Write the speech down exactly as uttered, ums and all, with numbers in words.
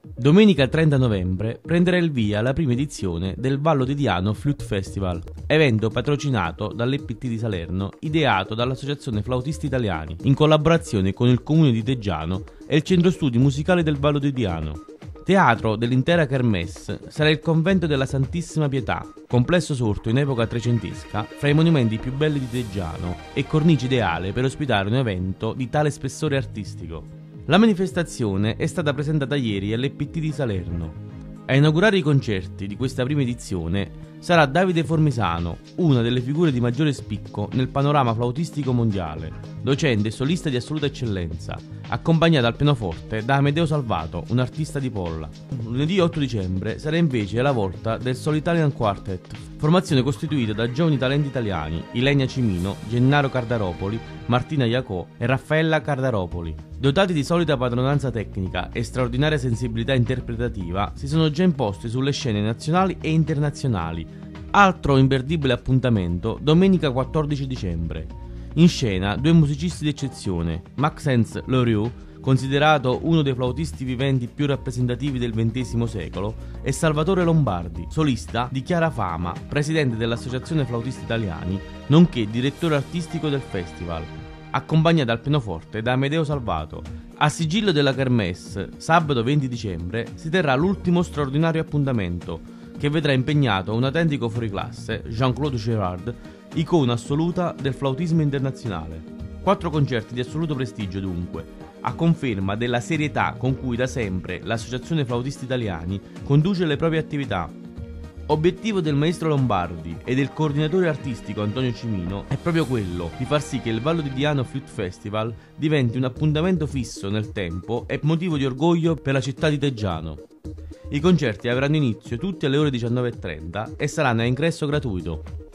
Domenica trenta novembre prenderà il via la prima edizione del Vallo di Diano Flute Festival, evento patrocinato dall'E P T di Salerno, ideato dall'Associazione Flautisti Italiani, in collaborazione con il Comune di Teggiano e il Centro Studi Musicali del Vallo di Diano. Teatro dell'intera kermesse sarà il Convento della Santissima Pietà, complesso sorto in epoca trecentesca fra i monumenti più belli di Teggiano e cornice ideale per ospitare un evento di tale spessore artistico. La manifestazione è stata presentata ieri all'E P T di Salerno. A inaugurare i concerti di questa prima edizione sarà Davide Formisano, una delle figure di maggiore spicco nel panorama flautistico mondiale, docente e solista di assoluta eccellenza, accompagnato al pianoforte da Amedeo Salvato, un artista di Polla. Lunedì otto dicembre sarà invece la volta del Soul Italian Quartet, formazione costituita da giovani talenti italiani, Ilenia Cimino, Gennaro Cardaropoli, Martina Iacò e Raffaella Cardaropoli. Dotati di solida padronanza tecnica e straordinaria sensibilità interpretativa, si sono già imposti sulle scene nazionali e internazionali. Altro imperdibile appuntamento, domenica quattordici dicembre. In scena due musicisti d'eccezione, Maxence Loriot, considerato uno dei flautisti viventi più rappresentativi del ventesimo secolo, e Salvatore Lombardi, solista di chiara fama, presidente dell'Associazione Flautisti Italiani, nonché direttore artistico del festival, accompagnato al pianoforte da Amedeo Salvato. A sigillo della kermesse, sabato venti dicembre, si terrà l'ultimo straordinario appuntamento, che vedrà impegnato un autentico fuoriclasse, Jean-Claude Girard, icona assoluta del flautismo internazionale. Quattro concerti di assoluto prestigio dunque, a conferma della serietà con cui da sempre l'Associazione Flautisti Italiani conduce le proprie attività. Obiettivo del maestro Lombardi e del coordinatore artistico Antonio Cimino è proprio quello di far sì che il Vallo di Diano Flute Festival diventi un appuntamento fisso nel tempo e motivo di orgoglio per la città di Teggiano. I concerti avranno inizio tutti alle ore diciannove e trenta e saranno a ingresso gratuito.